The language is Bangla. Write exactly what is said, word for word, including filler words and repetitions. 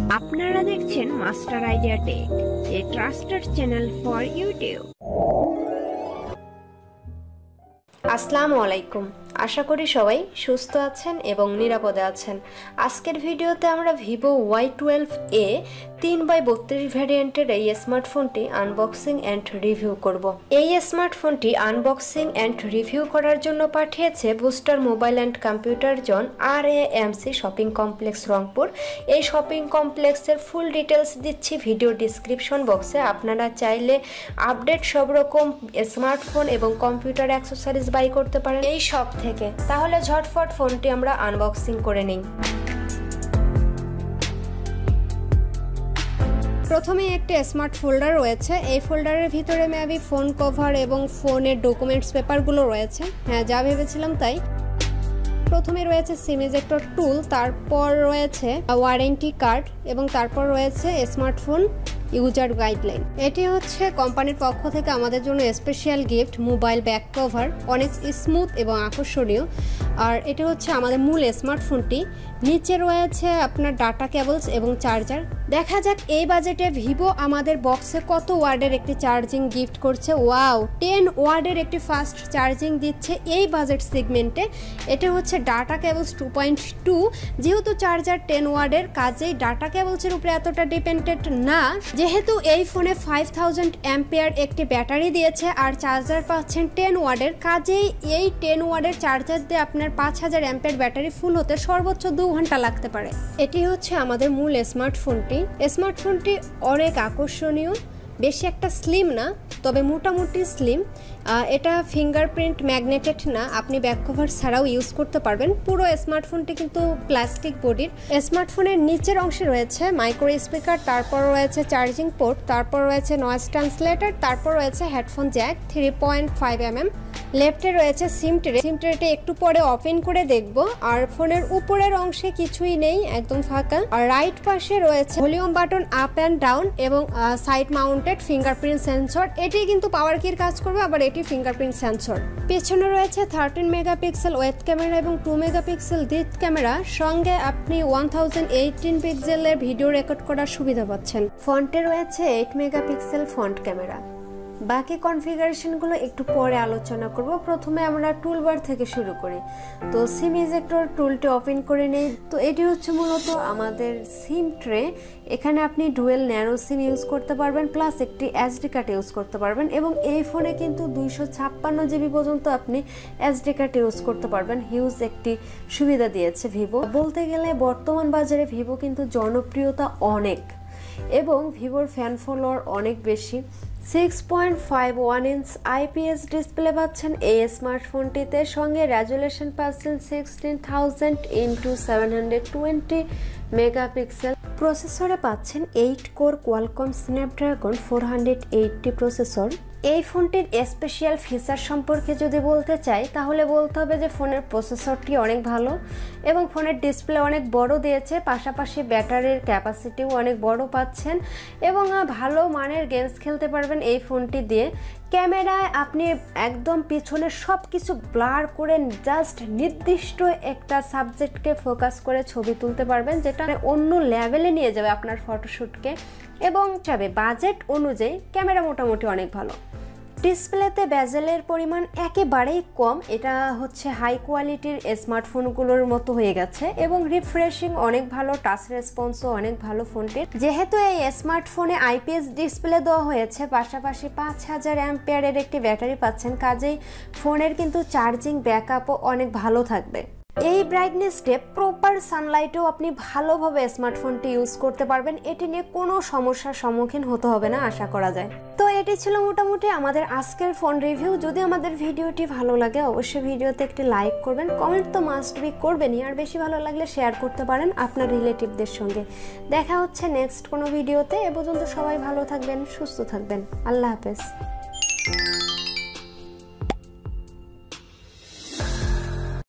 আপনারা দেখছেন Master Idea Tech, a trusted channel for YouTube. আসসালামু আলাইকুম, আশা করি সবাই সুস্থ আছেন এবং নিরাপদে আছেন। আজকের ভিডিওতে আমরা ভিভো ওয়াই টুয়েলভ এ তিন বাই বত্রিশ ভ্যারিয়েন্টের এই স্মার্টফোনটি আনবক্সিং অ্যান্ড রিভিউ করব। এই স্মার্টফোনটি আনবক্সিং অ্যান্ড রিভিউ করার জন্য পাঠিয়েছে Booster Mobile and Computer Zone R A M C shopping complex Rangpur. এই শপিং কমপ্লেক্সের ফুল ডিটেলস দিচ্ছি ভিডিও ডিসক্রিপশন বক্সে। আপনারা চাইলে আপডেট সব রকম স্মার্টফোন এবং কম্পিউটার অ্যাক্সেসরিজ বাই করতে পারেন এই শপ থেকে। তাহলে ঝটফট ফোনটি আমরা আনবক্সিং করে নিই। প্রথমে একটি স্মার্ট ফোল্ডার রয়েছে। এই ফোল্ডারের ভিতরে মেবি ফোন কভার এবং ফোনের ডকুমেন্টস পেপারগুলো রয়েছে। হ্যাঁ, যা ভেবেছিলাম তাই। প্রথমে রয়েছে সিম ইজেক্টর টুল, তারপর রয়েছে ওয়ারেন্টি কার্ড এবং তারপর রয়েছে স্মার্টফোন ইউজার গাইডলাইন। এটি হচ্ছে কোম্পানির পক্ষ থেকে আমাদের জন্য special gift, mobile back cover, অনেক স্মুথ এবং আকর্ষণীয়। আর এটি হচ্ছে আমাদের মূল স্মার্টফোনটি। নিচে রয়েছে আপনার ডাটা কেবলস এবং চার্জার। দেখা যাক এই বাজেটে ভিভো আমাদের বক্সে কত ওয়ার্ডের একটি চার্জিং গিফট করছে। ওয়াও, টেন ওয়ার্ডের একটি ফাস্ট চার্জিং দিচ্ছে এই বাজেট সেগমেন্টে। এটা হচ্ছে data cables two point two. যেহেতু চার্জার টেন ওয়ার্ডের, কাজেই ডাটা কেবলসের উপরে এতটা ডিপেন্ডেন্ট না। যেহেতু এই ফোনে ফাইভ থাউজেন্ড অ্যাম্পিয়ার একটি ব্যাটারি দিয়েছে আর চার্জার পাচ্ছেন টেন ওয়ার্ডের, কাজেই এই টেন ওয়ার্ডের চার্জার দিয়ে আপনার পাঁচ হাজার অ্যাম্পিয়ার ব্যাটারি ফুল হতে সর্বোচ্চ দু ঘন্টা লাগতে পারে। এটি হচ্ছে আমাদের মূল স্মার্টফোনটি। স্মার্টফোনটি অনেক আকর্ষণীয়, বেশি একটা স্লিম না, তবে মোটামুটি স্লিম। এটা ফিঙ্গারপ্রিন্ট ম্যাগনেটেড না, আপনি ব্যাক কভার ছাড়াও ইউজ করতে পারবেন। পুরো স্মার্টফোনটি কিন্তু প্লাস্টিক বডির। স্মার্টফোনের নিচের অংশে রয়েছে মাইক্রো স্পিকার, তারপর রয়েছে চার্জিং পোর্ট, তারপর রয়েছে নয়েজ ট্রান্সলেটর, তারপর রয়েছে headphone jack three point five M M. লেফটে রয়েছে সিম ট্রে। সিম ট্রেটা একটু পরে ওপেন করে দেখব। আর ফোনের উপরের অংশে কিছুই নেই, একদম ফাঁকা। আর রাইট পাশে রয়েছে volume button up and down এবং সাইড মাউন্টেড ফিঙ্গারপ্রিন্ট সেন্সর। এটি কিন্তু পাওয়ার কির কাজ করবে, আবার এটি ফিঙ্গারপ্রিন্ট সেন্সর। পেছনে রয়েছে থার্টিন মেগাপিক্সেল ওয়েব ক্যামেরা এবং টু মেগাপিক্সেল ডেপথ ক্যামেরা। সঙ্গে আপনি ওয়ান থাউজেন্ড এইটিন পিক্সেলের ভিডিও রেকর্ড করার সুবিধা পাচ্ছেন। ফ্রন্টে রয়েছে এইট মেগাপিক্সেল ফ্রন্ট ক্যামেরা। বাকি কনফিগারেশনগুলো একটু পরে আলোচনা করব। প্রথমে আমরা টুলবার থেকে শুরু করি। তো সিম ইজেক্টর টুলটি ওপেন করে নেই। তো এটি হচ্ছে মূলত আমাদের সিম ট্রে। এখানে আপনি ডুয়েল ন্যানো সিম ইউজ করতে পারবেন, প্লাস একটি এসডি কার্ড ইউজ করতে পারবেন। এবং এই ফোনে কিন্তু দুইশো ছাপ্পান্ন জিবি পর্যন্ত আপনি এসডি কার্ড ইউজ করতে পারবেন। হিউজ একটি সুবিধা দিয়েছে ভিভো। বলতে গেলে বর্তমান বাজারে ভিভো কিন্তু জনপ্রিয়তা অনেক এবং ভিভোর ফ্যান ফলোয়ার অনেক বেশি। Six point five one inch IPS display পাচ্ছেন এই স্মার্টফোনটিতে। সঙ্গে রেজুলেশন পাচ্ছেন sixteen thousand into seven hundred twenty megapixel. প্রসেসরে পাচ্ছেন eight core Qualcomm Snapdragon four hundred eighty processor. এই ফোনটির স্পেশাল ফিচার সম্পর্কে যদি বলতে চাই তাহলে বলতে হবে যে ফোনের প্রসেসরটি অনেক ভালো এবং ফোনের ডিসপ্লে অনেক বড় দিয়েছে, পাশাপাশি ব্যাটারির ক্যাপাসিটিও অনেক বড় পাচ্ছেন এবং ভালো মানের গেমস খেলতে পারবেন এই ফোনটি দিয়ে। ক্যামেরায় আপনি একদম পিছনের সব কিছু ব্লার করে জাস্ট নির্দিষ্ট একটা সাবজেক্টকে ফোকাস করে ছবি তুলতে পারবেন, যেটা অন্য লেভেলে নিয়ে যাবে আপনার ফটোশ্যুটকে। এবং যাবে বাজেট অনুযায়ী ক্যামেরা মোটামুটি অনেক ভালো। ডিসপ্লেতে বেজেলের পরিমাণ একেবারেই কম, এটা হচ্ছে হাই কোয়ালিটির স্মার্টফোনগুলোর মতো হয়ে গেছে এবং রিফ্রেশিং অনেক ভালো, টাচ রেসপন্সও অনেক ভালো ফোনটির। যেহেতু এই স্মার্টফোনে আইপিএস ডিসপ্লে দেওয়া হয়েছে, পাশাপাশি পাঁচ হাজার অ্যাম্পিয়ারের একটি ব্যাটারি পাচ্ছেন, কাজেই ফোনের কিন্তু চার্জিং ব্যাকআপও অনেক ভালো থাকবে। এই ব্রাইটনেসে প্রপার সানলাইটেও আপনি ভালোভাবে স্মার্টফোনটি ইউজ করতে পারবেন। এটি নিয়ে কোনো সমস্যার সম্মুখীন হতে হবে না আশা করা যায়। তো এটি ছিল মোটামুটি আমাদের আজকের ফোন রিভিউ। যদি আমাদের ভিডিওটি ভালো লাগে অবশ্যই ভিডিওতে একটি লাইক করবেন, কমেন্ট তো মাস্ট বি করবেনই, আর বেশি ভালো লাগলে শেয়ার করতে পারেন আপনার রিলেটিভদের সঙ্গে। দেখা হচ্ছে নেক্সট কোনো ভিডিওতে। এ পর্যন্ত সবাই ভালো থাকবেন, সুস্থ থাকবেন। আল্লাহ হাফেজ।